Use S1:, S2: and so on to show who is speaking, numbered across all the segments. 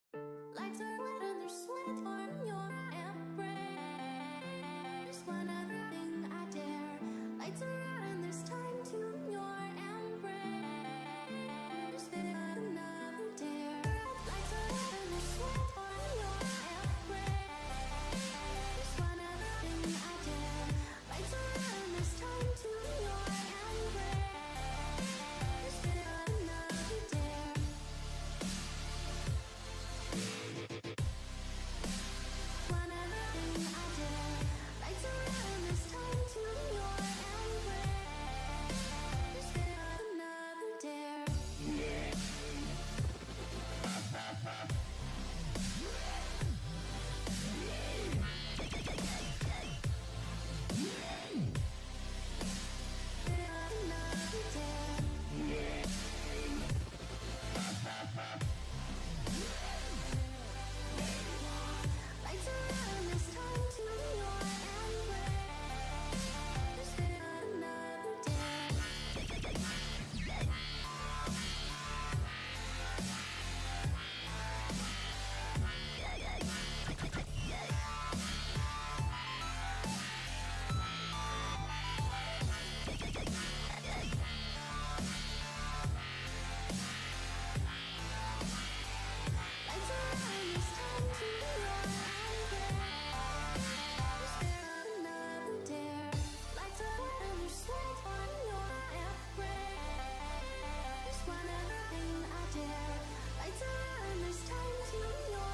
S1: Lights are lit and there's sweat on your embrace. One other thing I dare. Lights are out and there's time to your embrace. Fit another dare. Lights are lit and there's sweat on your embrace. One other thing I dare. Lights are out and there's time to your embrace. Fit another dare. One other thing I dare. Lights are out and there's time to your embrace. Fit another dare. Fit another dare. Lights are out and there's time to your embrace. Fit another dare. Lights are out and there's time to your embrace. Fit another dare. Lights are out and there's sweat on your embrace. One other thing I dare. Lights are out and there's time to your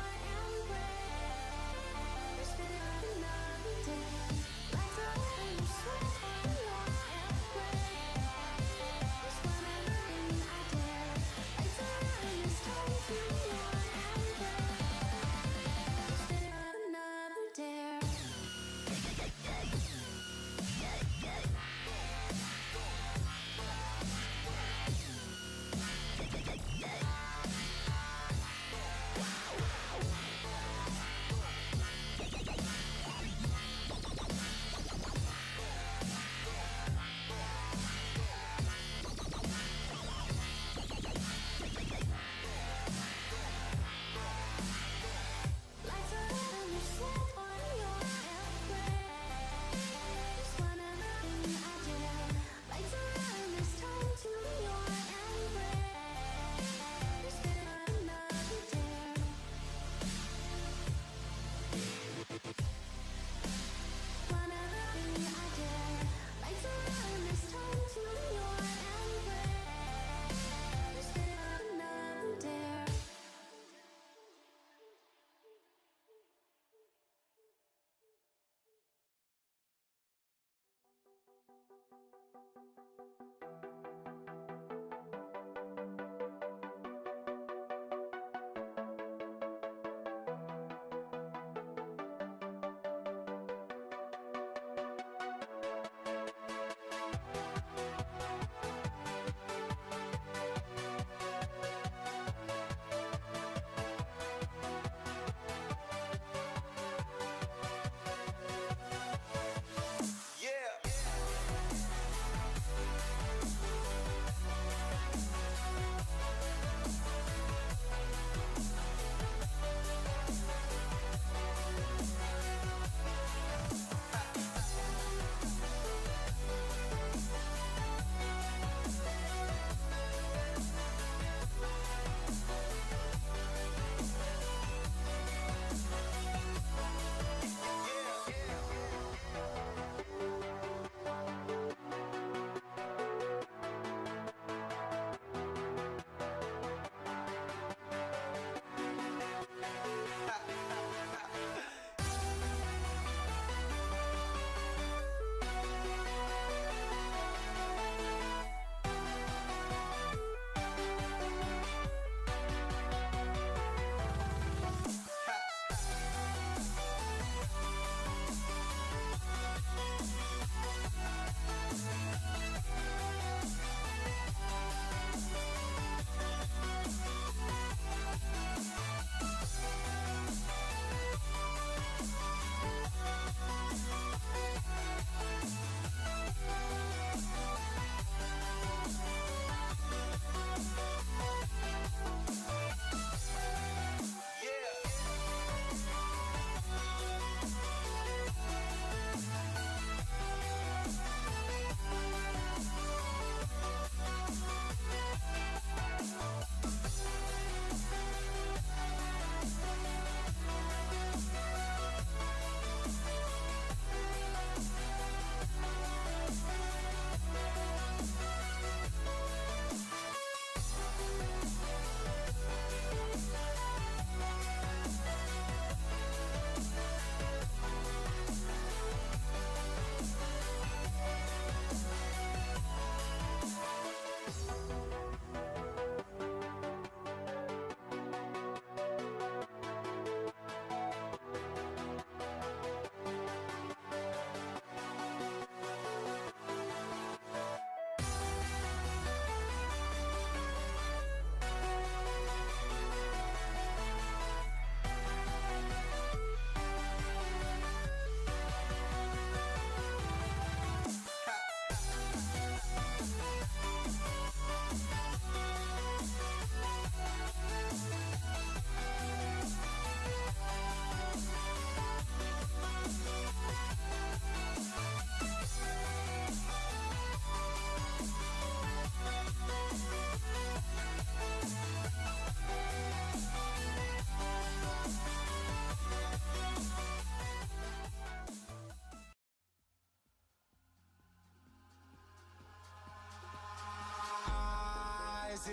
S1: embrace. Fit another dare. Lights are out and there's sweat on your embrace. One other thing I dare. Lights are out and there's time to your embrace. Fit another dare. Lights are out and there's sweat on your embrace. One other thing I dare. Lights are out and there's time to your embrace. Fit another dare. One other thing I dare. Lights are out and there's time to your embrace. Fit another dare.
S2: Yeah.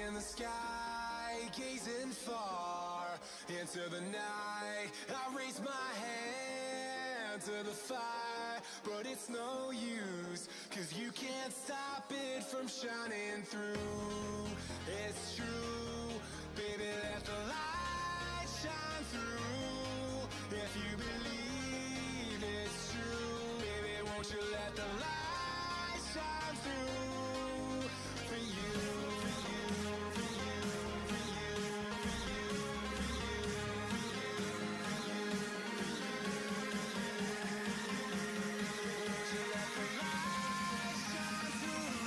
S2: in the sky, gazing far into the night. I raise my hand to the fire, but it's no use, 'cause you can't stop it from shining through. It's true, baby, let the light shine through. If you believe it's true, baby, won't you let the light shine through for you, for you, for you, for you, for you, for you, for you, for you. Won't you let the light shine through?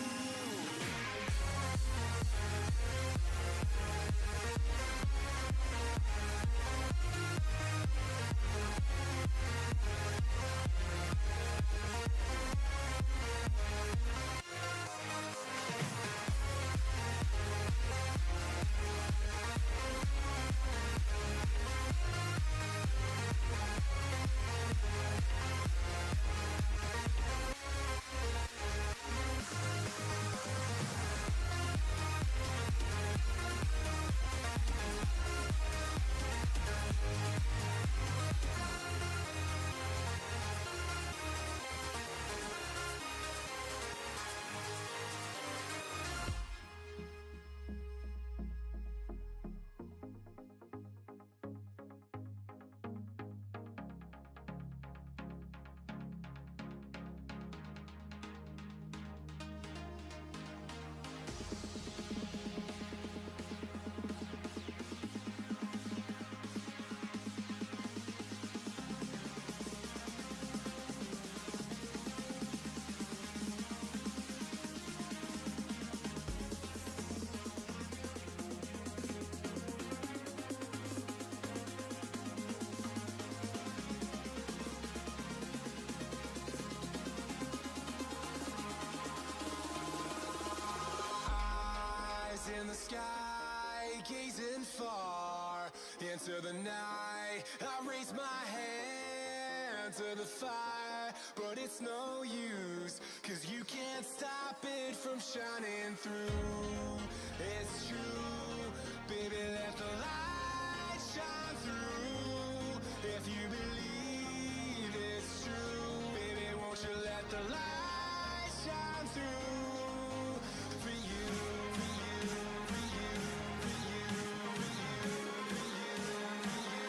S2: In the sky, gazing far into the night. I raise my hand to the fire, but it's no use, 'cause you can't stop it from shining through. It's true, baby, let the light shine through. If you believe it's true, baby, won't you let the light shine through for you, for you, for you, for you, for you, for you, for you,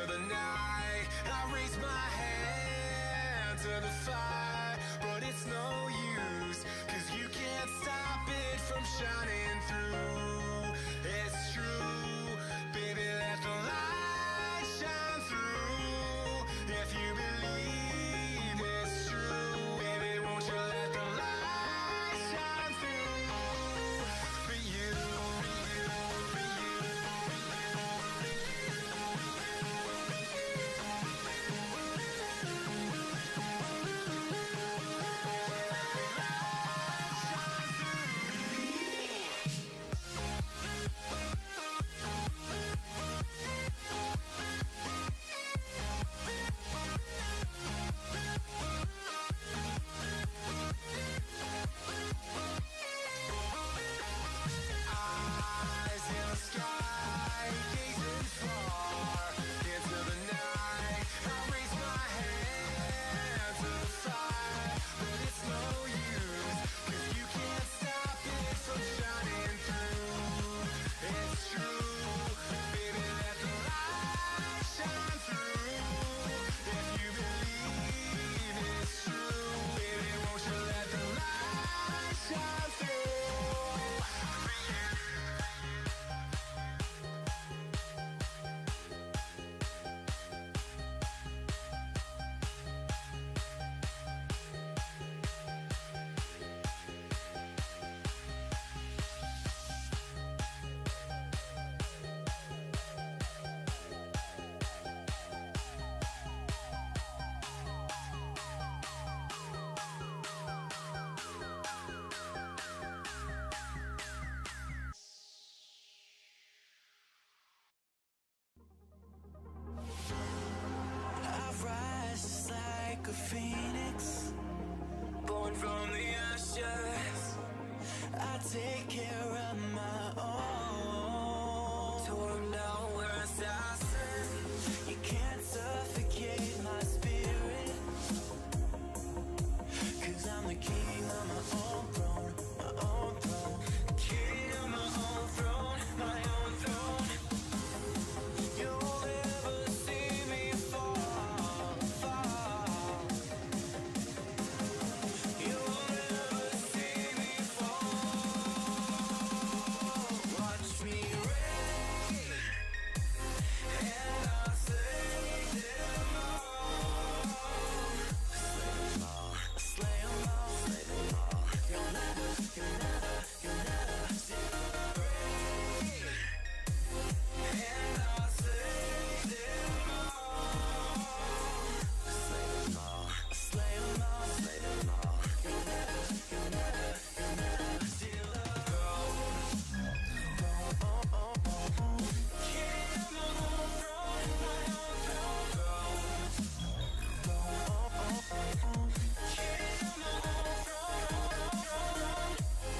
S2: the night. I raise my hand to the fire, but it's no use, 'cause you can't stop it from shining through. It's true, baby, let the light shine through. If you believe it's true, baby, won't you let the light shine through for you, for you, for you. Eyes in the sky, gazing far into the night. I raise my hand to the fire, but it's no use, 'cause you can't stop it from shining through. It's true, baby, let the light shine through. If you believe it's true, baby, won't you let the light shine through for you.
S3: I rise just like a phoenix, born from the ashes. I take care of my own. Torn down where assassin. You can't suffocate my spirit, 'cause I'm the king of my own throne, my own throne. King of my own throne, my own throne. You'll never see me fall, fall. You'll never see me fall. Watch me reign, and I'll slay them all. Slay them all, slay them all. You'll never see me reign, and I'll slay them all. Slay them all, slay them all, slay them all. You'll never steal the throne. King of my own throne, my own throne. King of my own throne.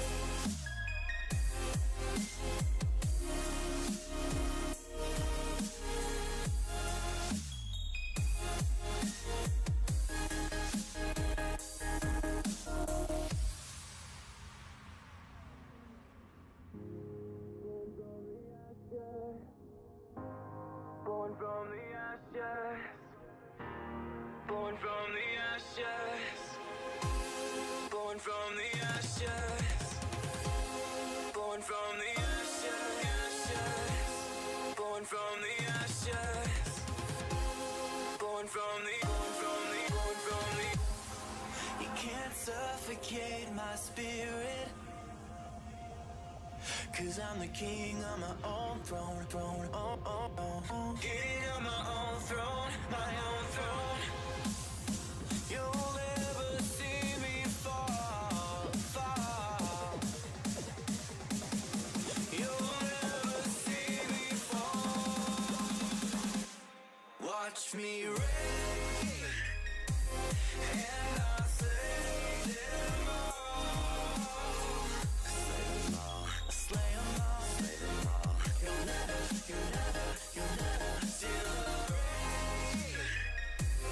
S3: Born from the ashes, born from the ashes, born from the ashes, born from the ashes, born from the ashes, born from the. You can't suffocate my spirit, 'cause I'm the king of my own throne, throne, oh, oh, oh. King of my own throne, my own throne. You'll never see me fall, fall. You'll never see me fall. Watch me reign, and I'll slay them all. Slay them all, slay them all, slay them all. You'll never steal the reign,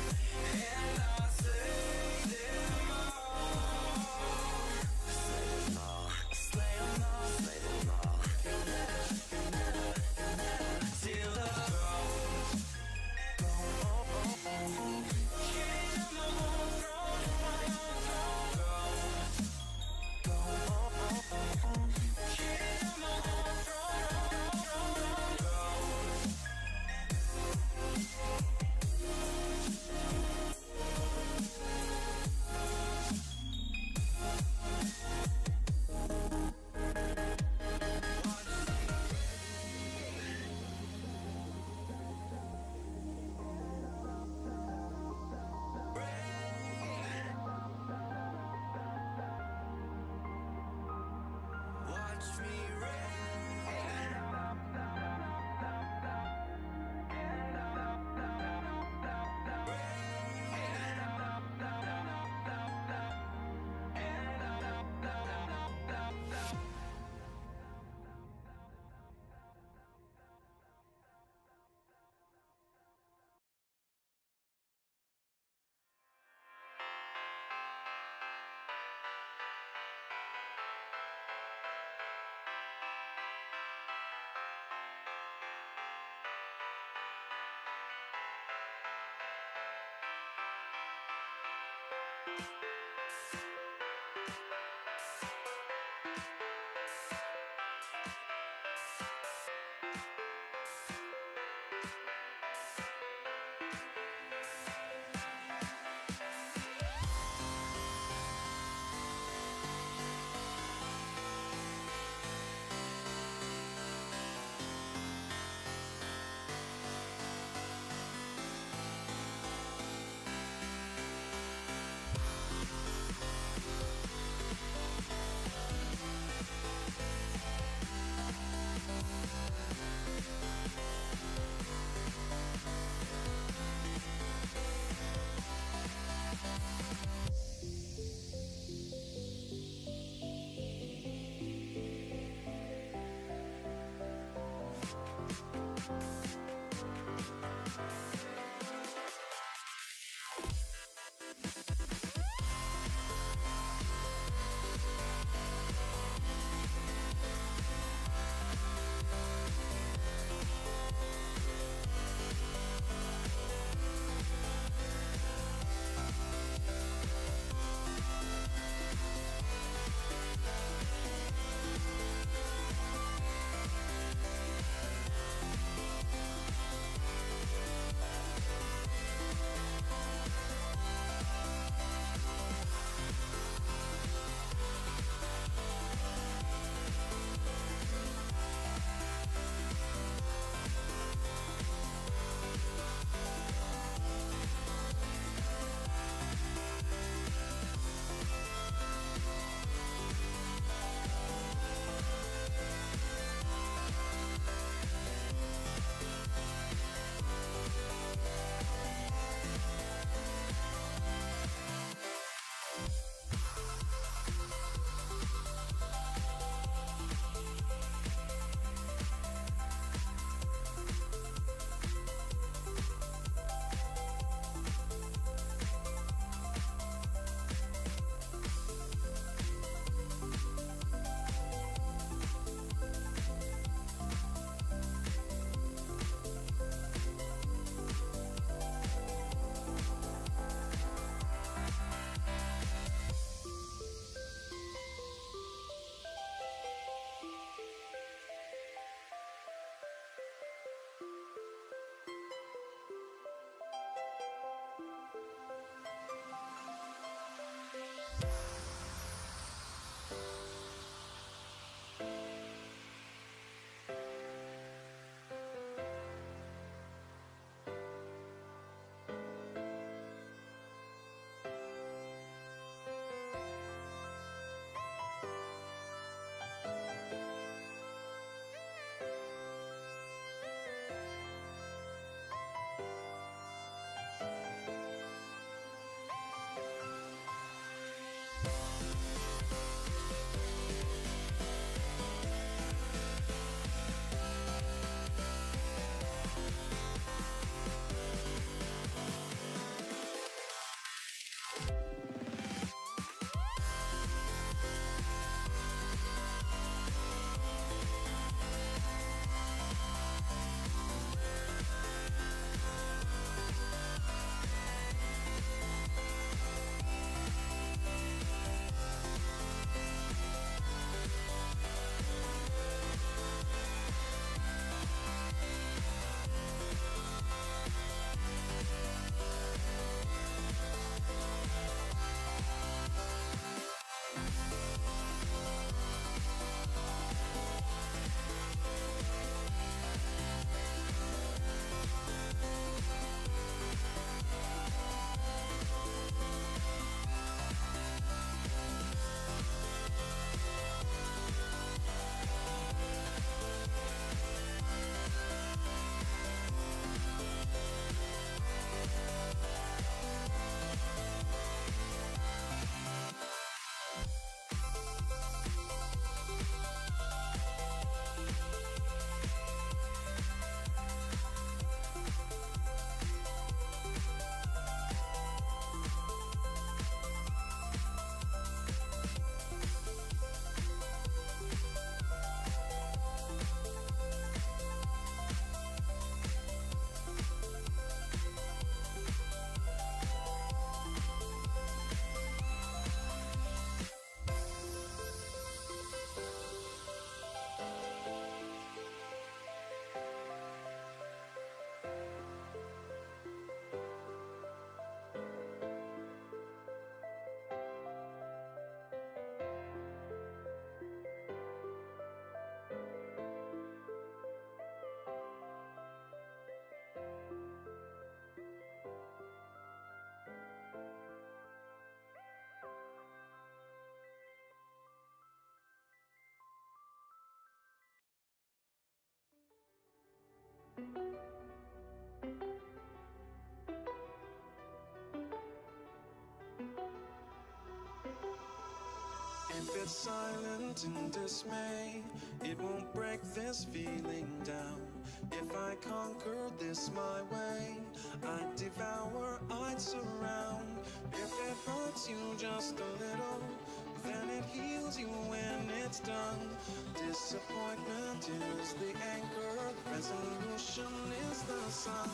S3: If it's silent in dismay, it won't break this feeling down. If I conquer this my way, I'd devour, I'd surround. If it hurts you just a little, then it heals you when it's done. Disappointment is the anchor, resolution is the sun.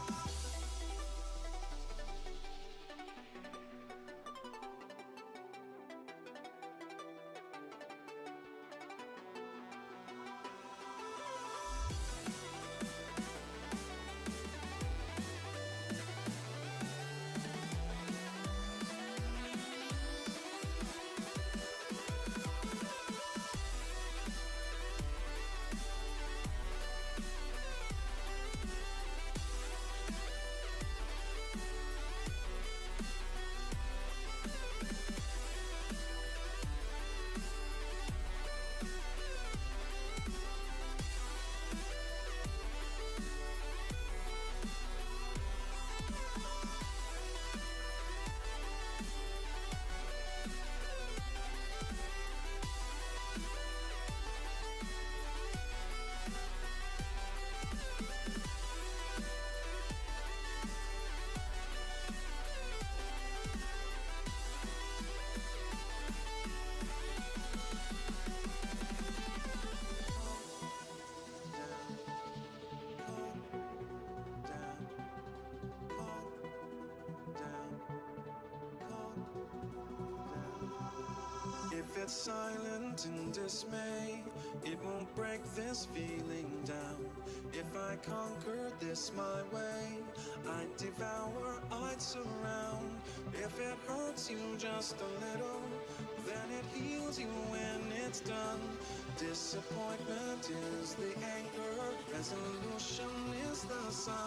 S3: If it's silent in dismay, it won't break this feeling down. If I conquer this my way, I'd devour, I'd surround. If it hurts you just a little, then it heals you when it's done. Disappointment is the anchor, resolution is the sun.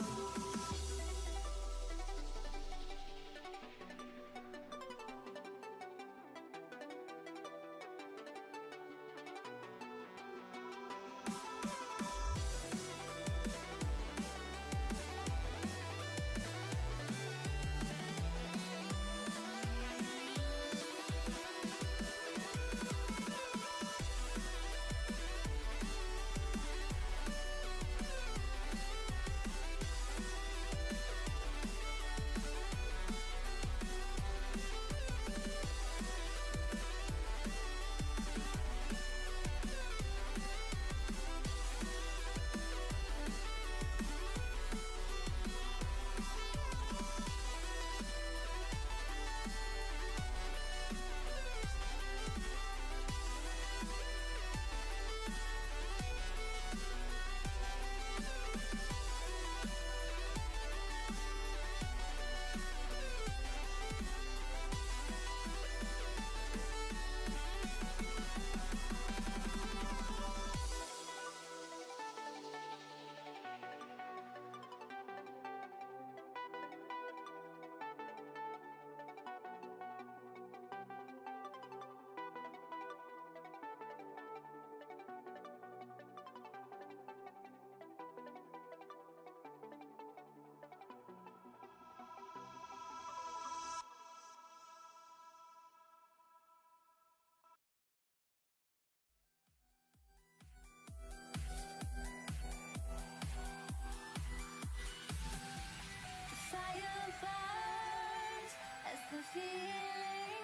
S1: Fire burns as the feeling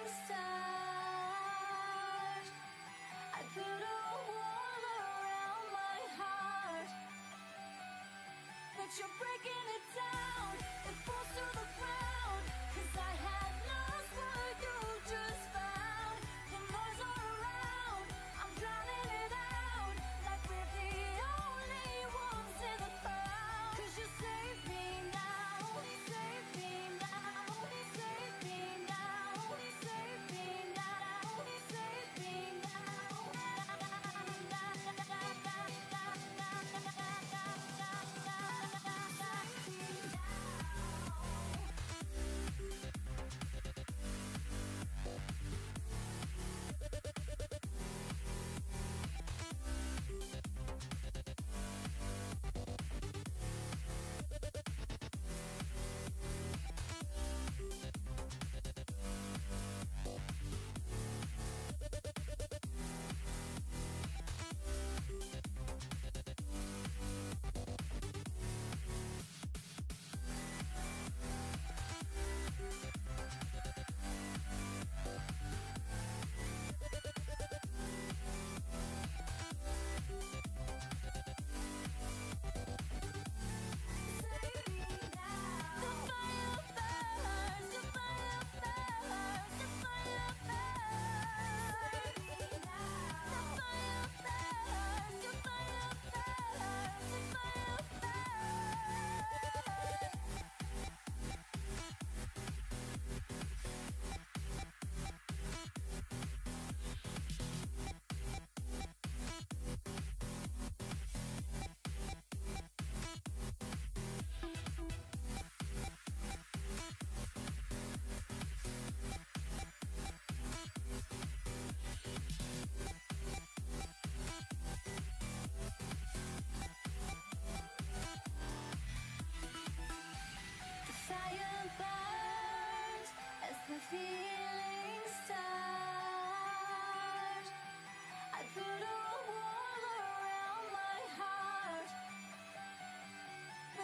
S1: starts. I put a wall around my heart, but you're breaking it down. It falls to the ground, 'cause I had lost what you just found. The noise all around, I'm drowning it out, like we're the only ones in the crowd. 'Cause you save me now, save me now, save me now, save me now, save me now.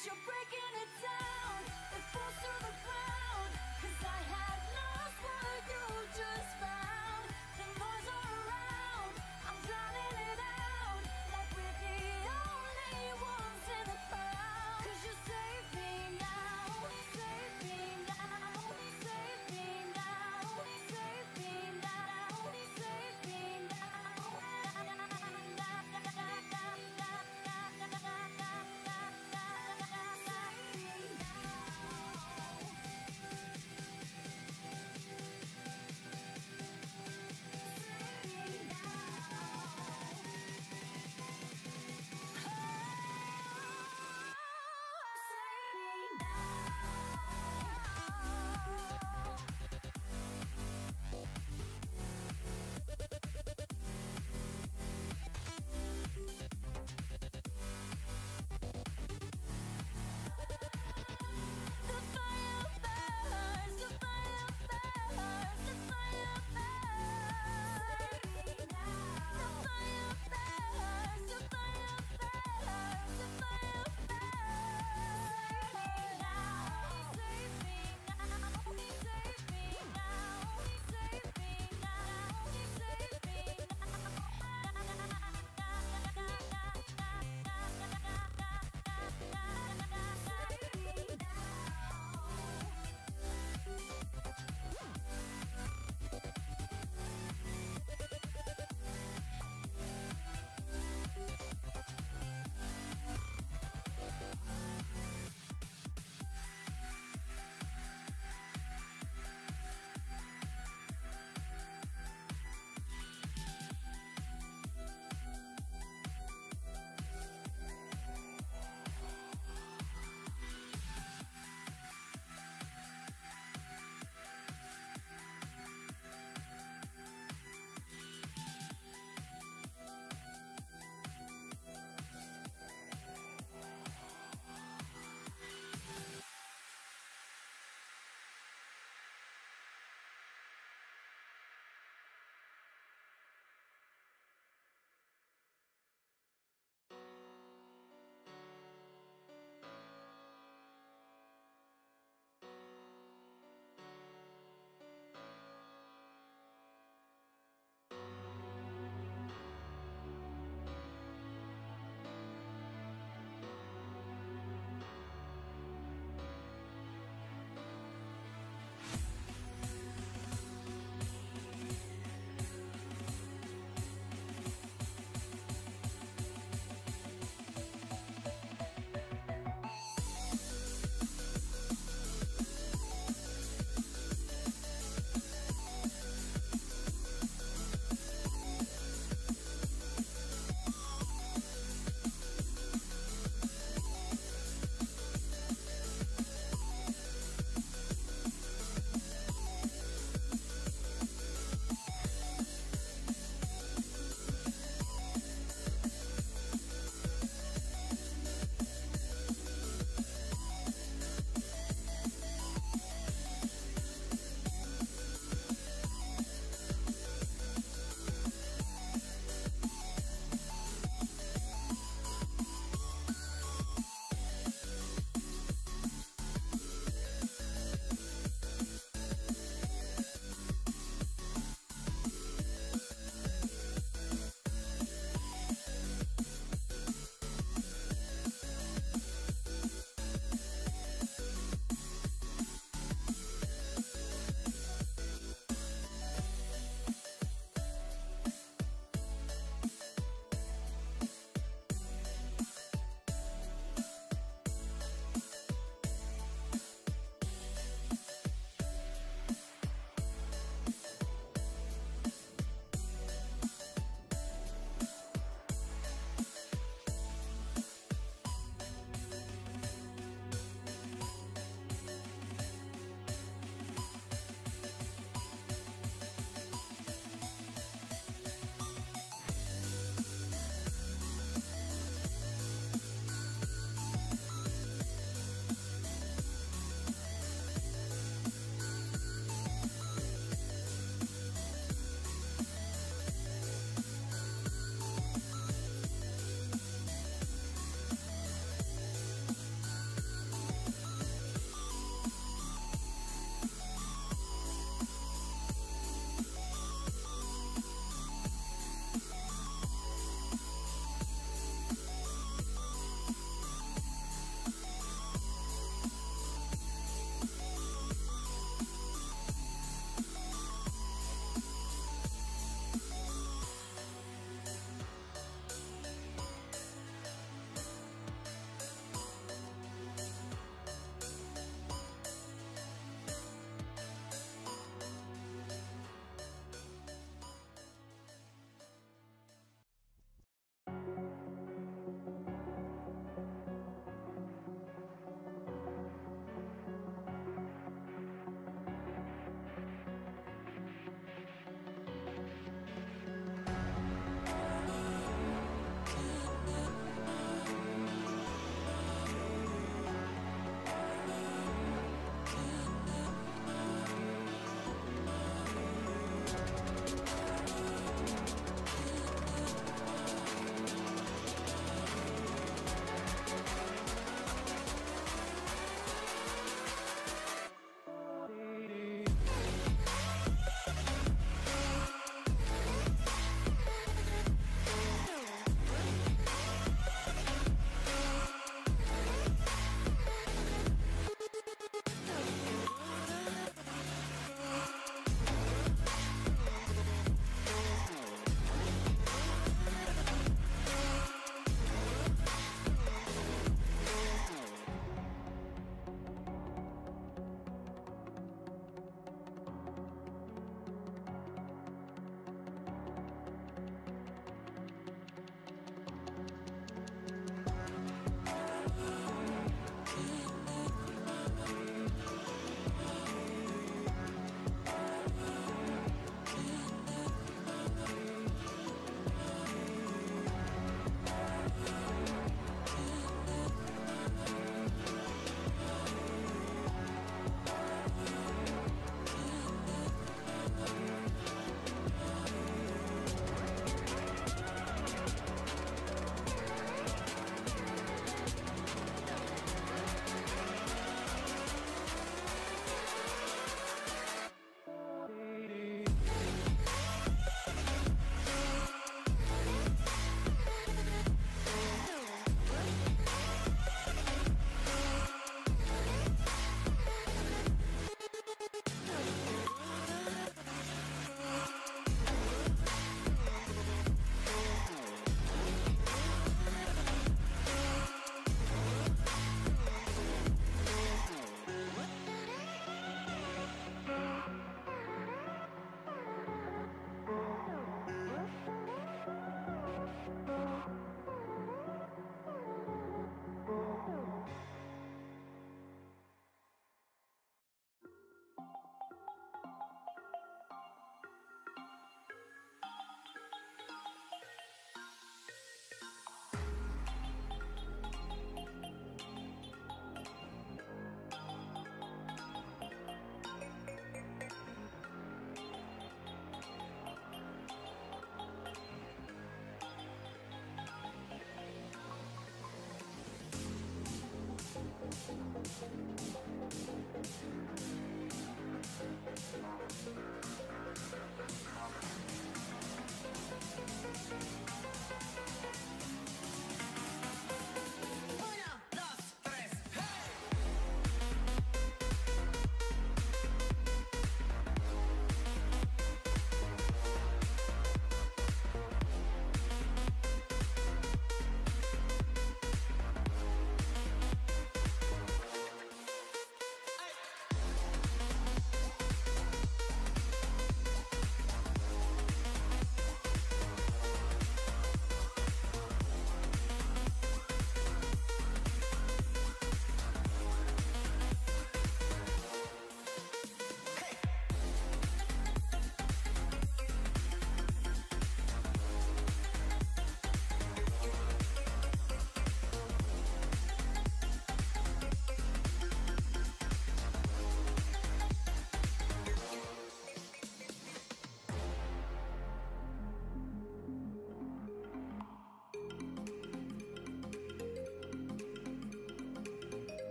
S1: you're breaking it down. It falls to the ground. 'Cause I had lost what you just found. The noise all around, I'm drowning it out. Like we're the only ones in the crowd. 'Cause you save me now, save me now, save me now, save me now, save me now.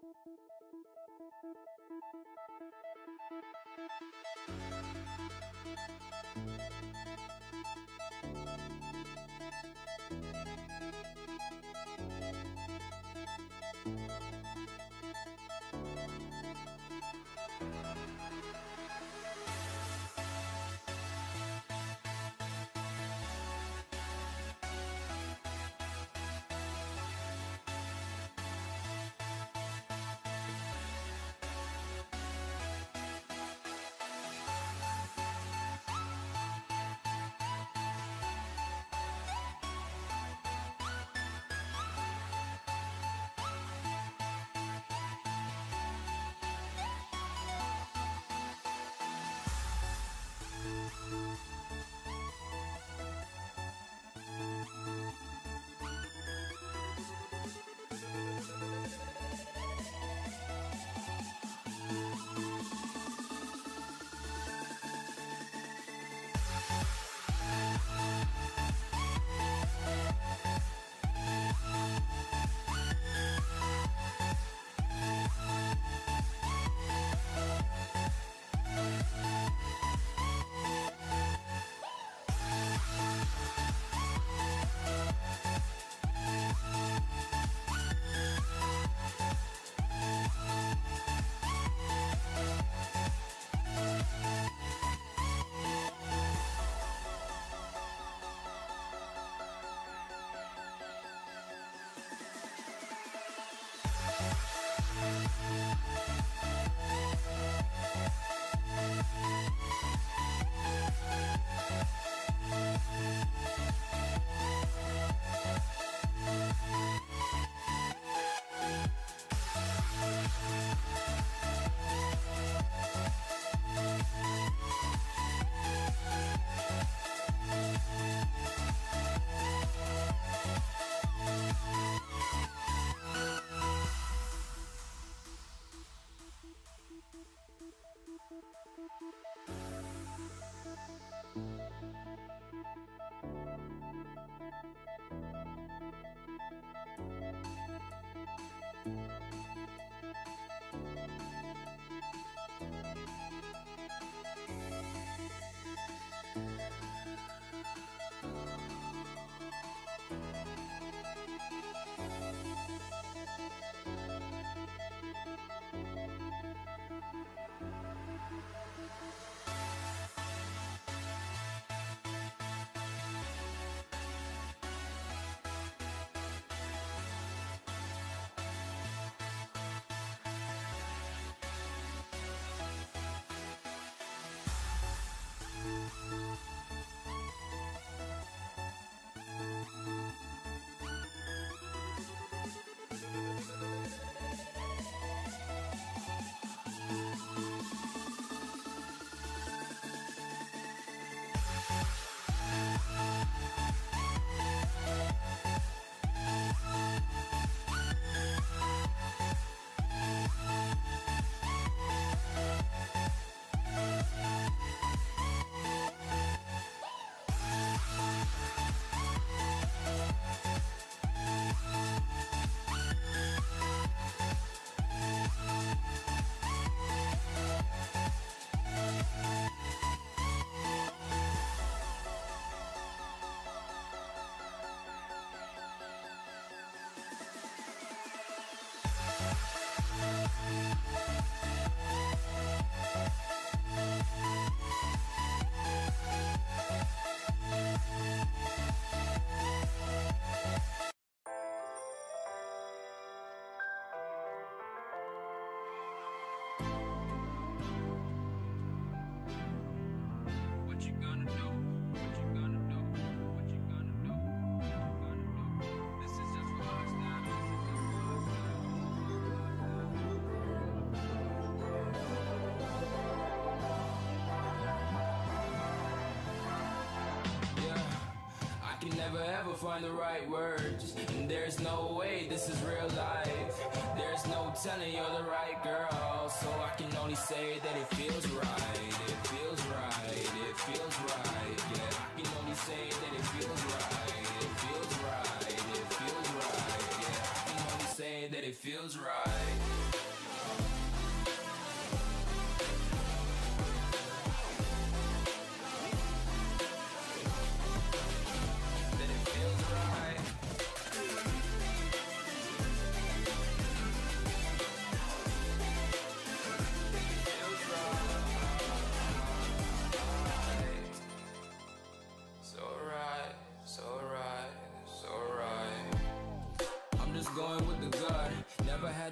S4: never ever find the right words, and there's no way this is real life. There's no telling you're the right girl, so I can only say that it feels right. It feels right, it feels right. Yeah, I can only say that it feels right. It feels right, it feels right. Yeah, I can only say that it feels right.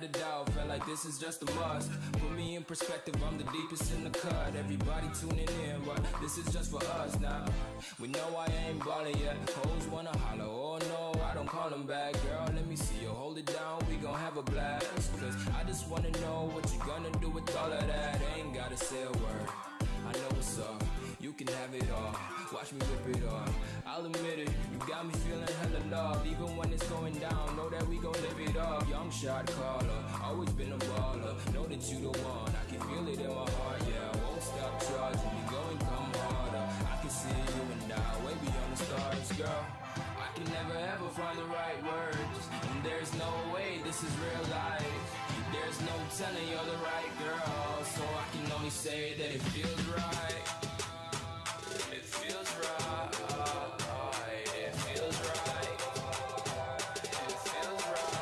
S4: a doubt, felt like this is just a must. Put me in perspective, I'm the deepest in the cut. Everybody tuning in, but this is just for us now. We know I ain't ballin' yet. Hoes wanna holler, oh no, I don't call them back. Girl, let me see you hold it down, we gon' have a blast. Cause I just wanna know what you gonna do with all of that. Ain't gotta say a word, I know what's up. You can have it all, watch me rip it off. I'll admit it, you got me feeling hella loved. Even when it's going down, know that we gon' live it up. Young shot caller, always been a baller. Know that you the one, I can feel it in my heart. Yeah, I won't stop charging me, go and come harder. I can see you and I, way beyond the stars, girl. I can never ever find the right words, and there's no way this is real life. There's no telling you're the right girl, so I can only say that it feels right. It feels right. It feels right. It feels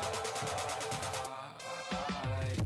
S4: right.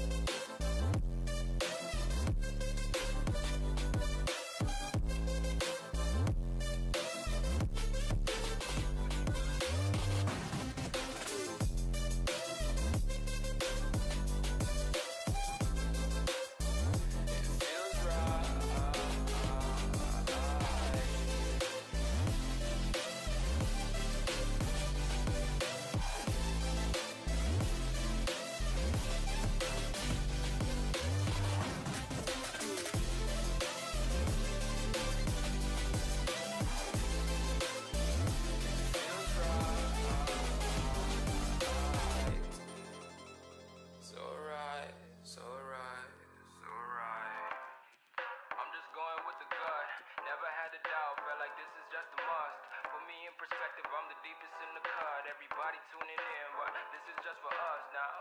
S4: Everybody tuning in, but this is just for us now.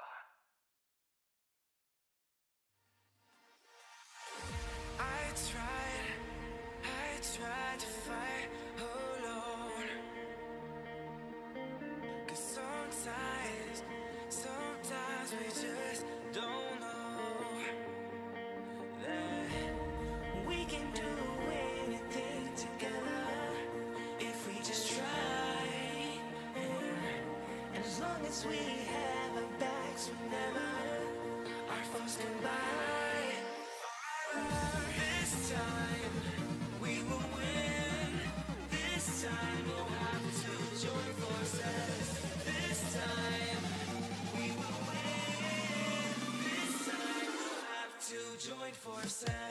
S3: I tried to fight alone. 'Cause sometimes we just don't know that we can do anything together if we just try. And as long as we have our backs whenever our foes combine, this time we will win. This time we'll have to join forces. This time we will win. This time we'll have to join forces.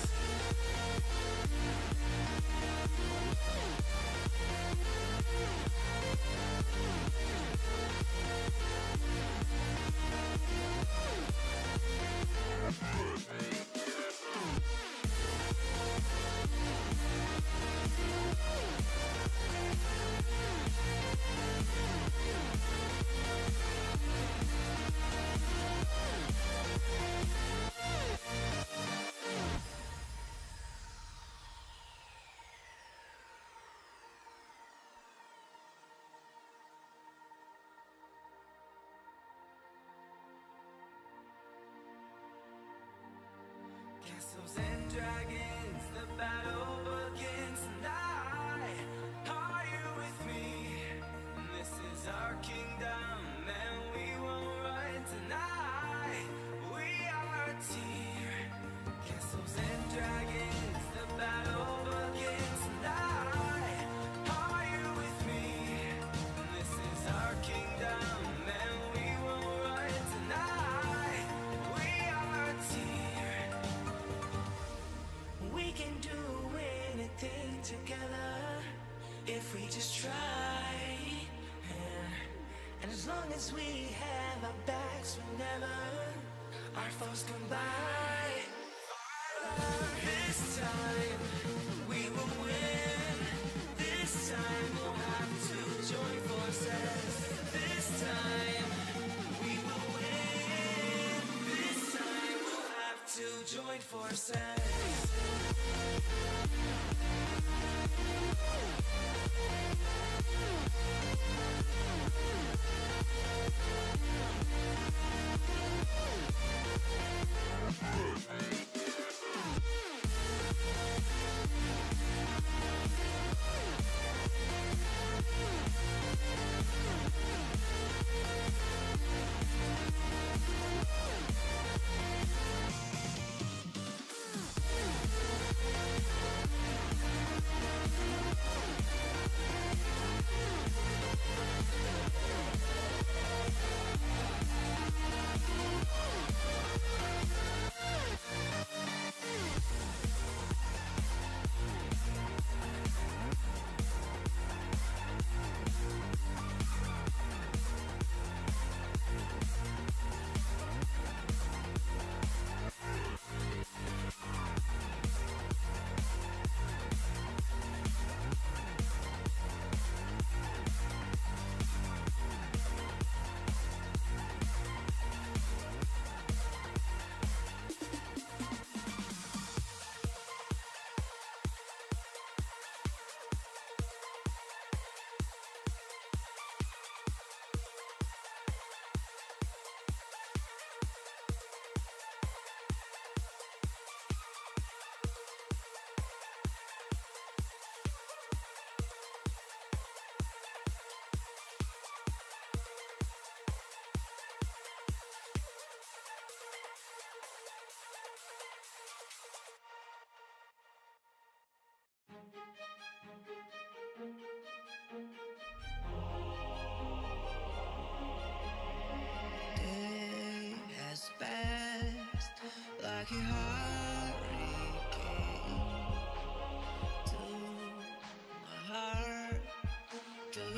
S3: Castles and dragons, the battle begins tonight. Are you with me? This is our kingdom, and we won't run tonight. We are a team. Castles and dragons, the battle begins tonight. Are you with me? This is our kingdom, and we won't run tonight. We are a team. We can do anything together if we just try. And as long as we have our backs whenever our foes combine, this time we will win. This time we'll have to join forces. This time we will win. This time we'll have to join forces.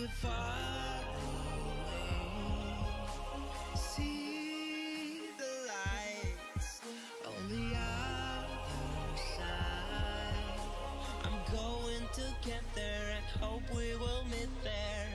S3: we're far away. See the lights on the other side. I'm going to get there and hope we will meet there.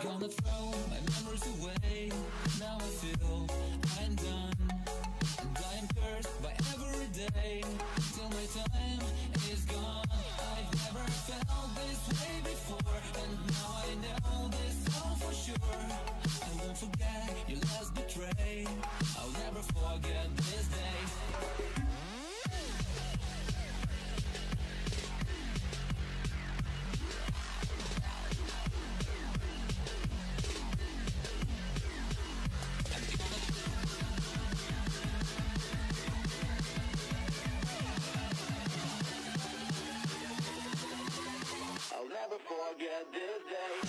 S4: gonna throw my memories away. Now I feel I'm done, and I am cursed by every day till my time is gone. I've never felt this way before, and now I know this all for sure. I won't forget your last betray. I'll never forget this day. I'll never forget this day.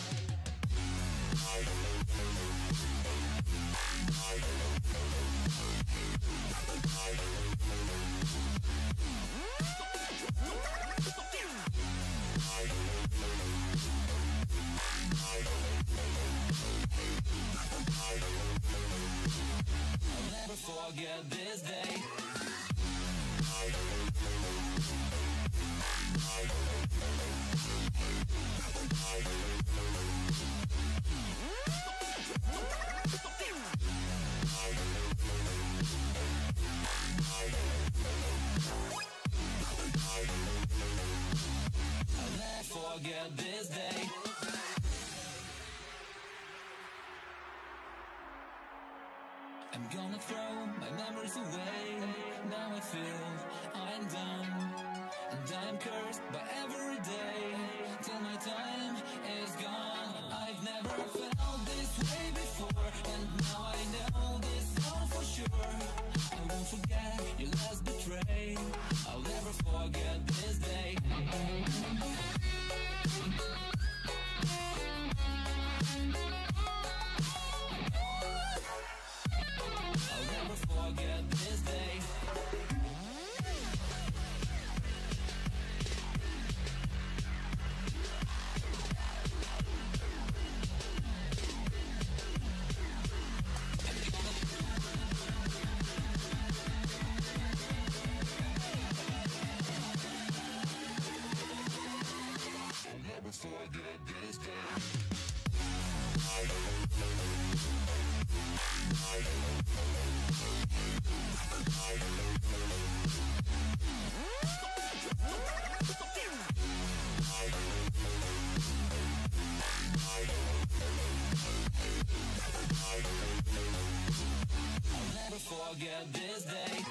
S4: I'll never forget this day. I'll never forget this day. I'm gonna throw my memories away. Now I feel I'm done, and I'm cursed by every day till my time is gone. I've never felt this way before, and now I know this all for sure. I won't forget your last betray. I'll never forget this day. I'll never forget this day. I'll never forget this day. I'll never forget this day.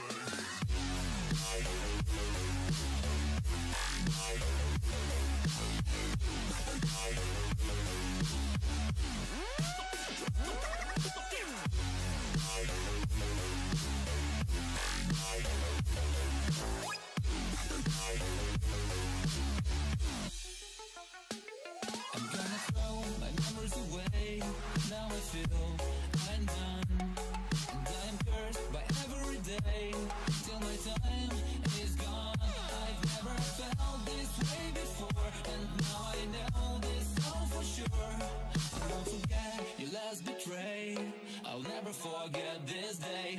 S4: I'm gonna throw my memories away. Now I feel I'm done, and I am cursed by every day till my time is gone. I've never felt this way before, and now I know this all for sure. I won't forget your last betray. I'll never forget this day.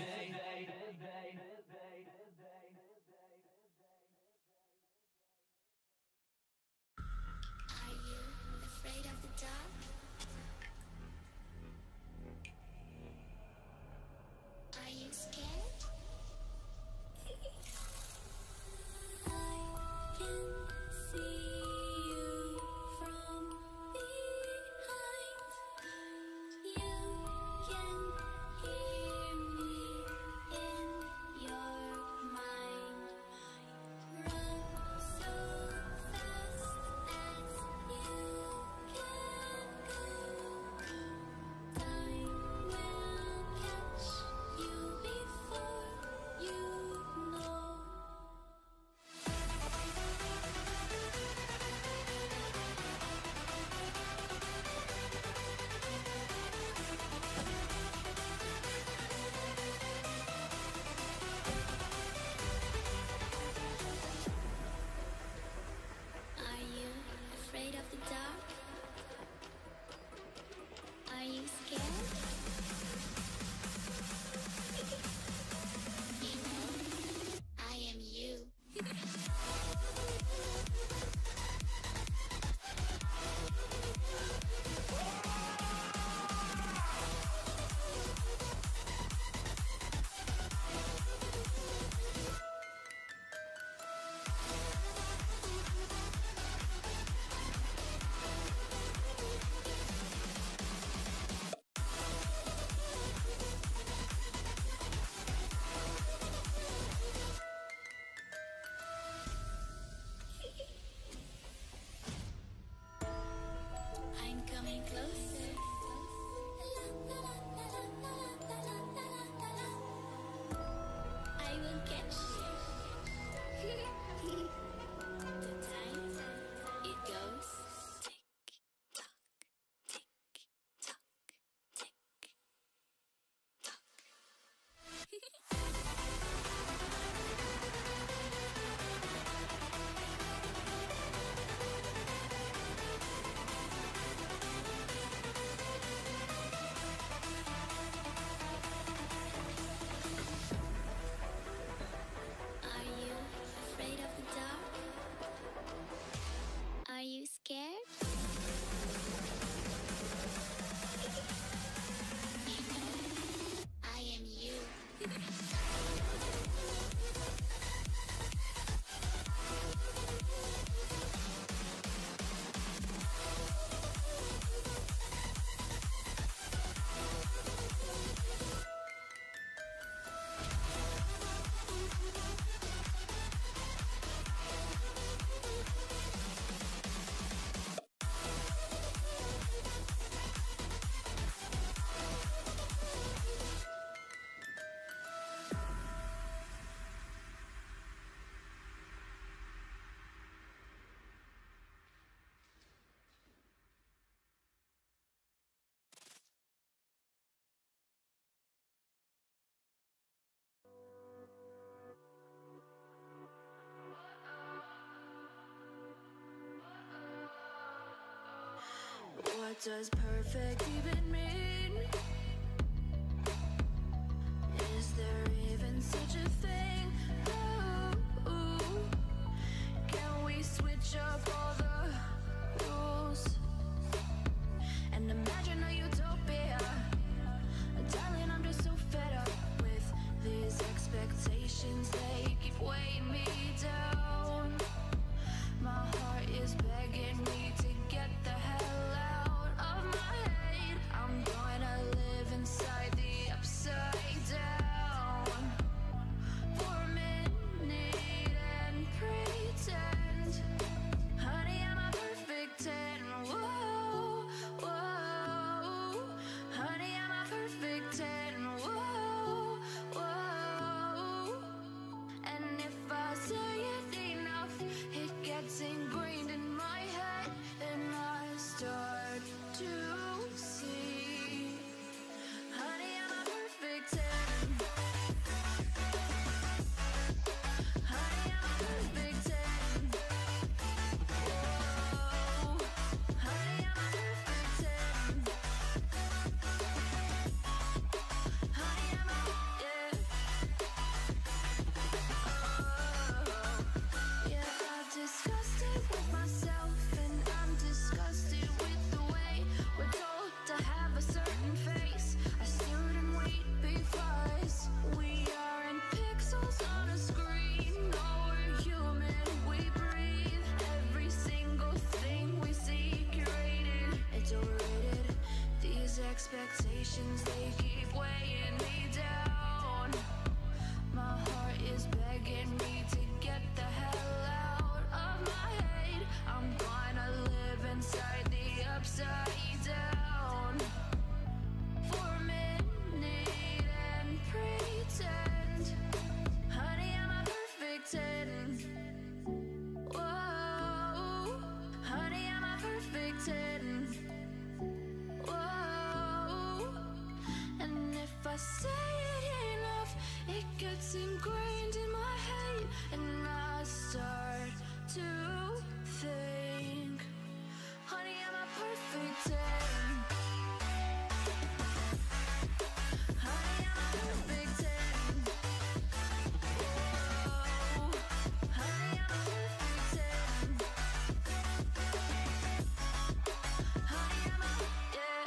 S5: Are you afraid of the dark? Are you scared? I can see you from behind. You can hear me
S1: does perfect even mean? Is there even such a thing? Ooh, can we switch up all the rules and imagine a utopia? Darling, I'm just so fed up with these expectations. They keep weighing me down. My heart is begging me to get the hell out of my head. I'm gonna live inside the upside down for a minute and pretend, honey, I'm a perfect 10. Whoa, whoa, honey, I'm a perfect 10. Whoa, whoa, and if I say it enough, it gets ingrained in my head, and I start to see, honey, I'm a perfect 10. Honey, I'm a perfect 10. Whoa, honey, I'm a perfect 10. Honey, I'm a, yeah. Yeah, I've discussed it with myself, and I'm disgusted with the way we're told to have a certain face, a certain weight, because we aren't pixels on a screen. No, we're human, we breathe. Every single thing we see curated, it's overrated. These expectations, they keep weighing me down. My heart is begging me to get the hell out of my head. I'm gonna live inside the upside down for a minute and pretend, honey, I'm a perfect 10. Whoa, honey, I'm a perfect 10. Whoa, and if I say it enough, it gets ingrained in my head, and I start to think, honey, I'm a perfect 10. Honey, I'm a perfect 10. Whoa, honey, I'm a perfect 10. Honey, I'm a, yeah.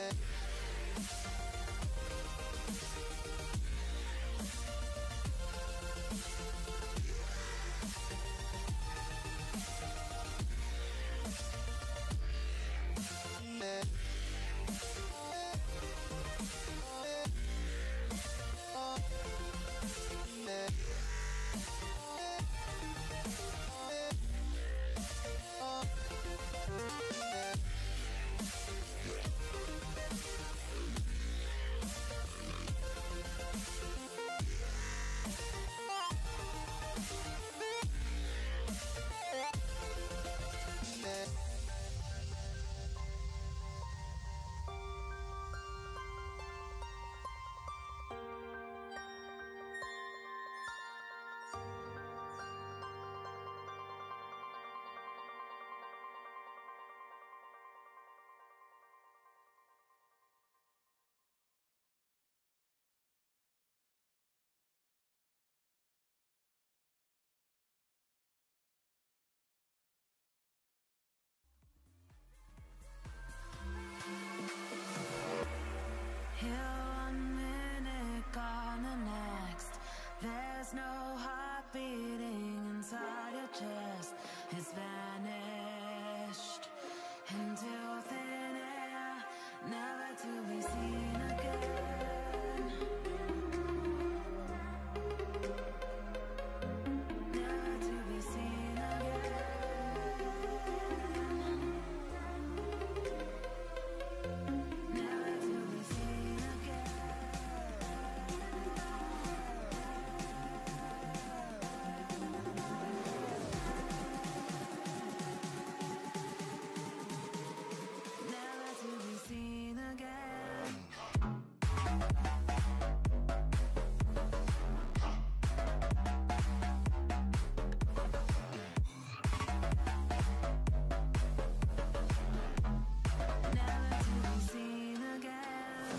S1: Here one minute, gone the next. There's no heart beating inside your chest. It's vanished into thin air, never to be seen again. Never to be seen again. Never to be seen again. Never to be seen again. Never to be seen again.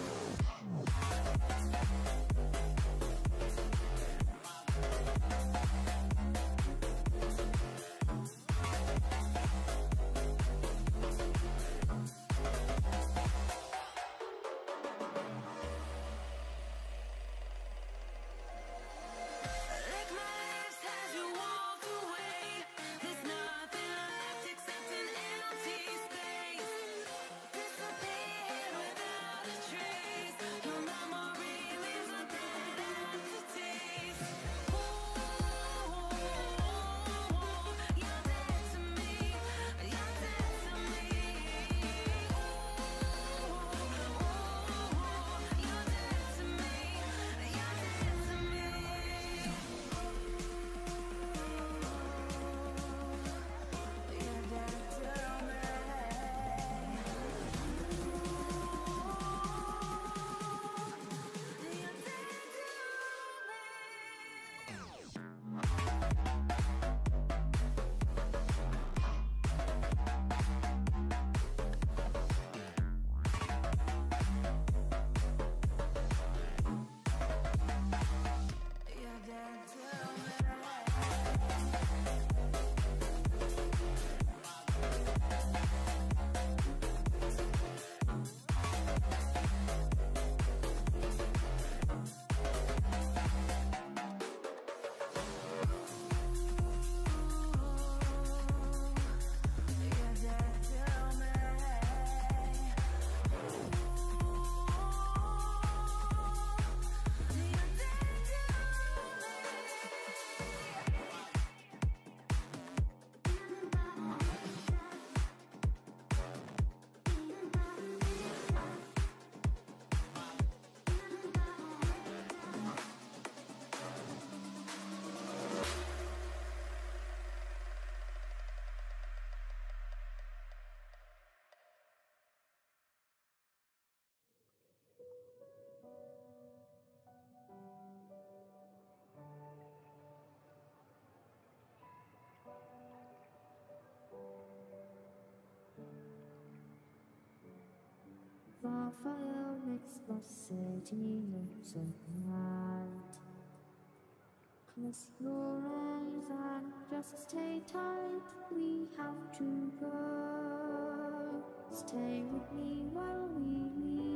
S1: Lick my lips as you walk away. There's nothing left except an empty space. Disappear without a trace. Your memory leaves a dead aftertaste. Ooh, you're dead to me. You're dead to me. Ooh, you're dead to me. You're dead to me. You're dead to me. You're dead to me. You're dead to You're dead to me. You're dead
S6: The fire makes the city look so bright. Close your eyes and just stay tight. We have to go. Stay with me while we leave.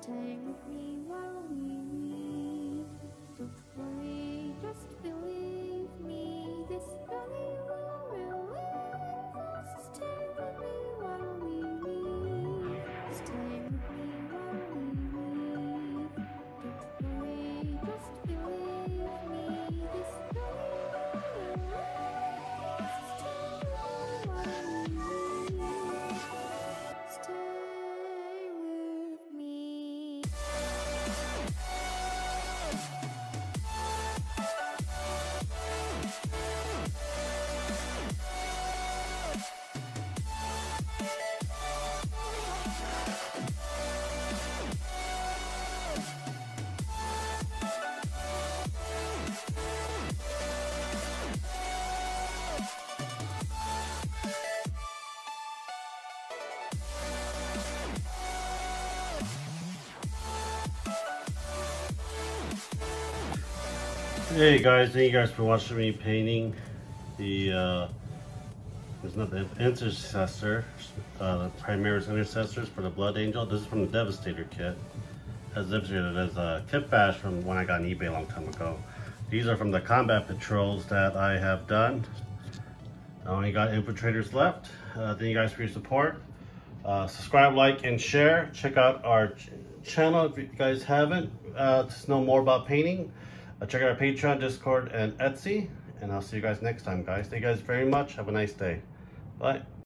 S6: stay with me while we leave. Don't worry, just believe me. This journey will relieve us. Stay with me while we leave. Stay with me while we leave. Don't worry, just believe me. This journey will relieve us. Stay with me while we leave. Stay with me.
S7: Hey guys, thank you guys for watching me painting the there's not the Intercessor, the Primaris Intercessors for the Blood Angel. This is from the Devastator kit. As Devastator, there's a kit bash from when I got on eBay a long time ago. These are from the combat patrols that I have done. I only got infiltrators left. Thank you guys for your support. Subscribe, like, and share. Check out our channel if you guys haven't to know more about painting. Check out our Patreon, Discord, and Etsy. And I'll see you guys next time, guys. Thank you guys very much. Have a nice day. Bye.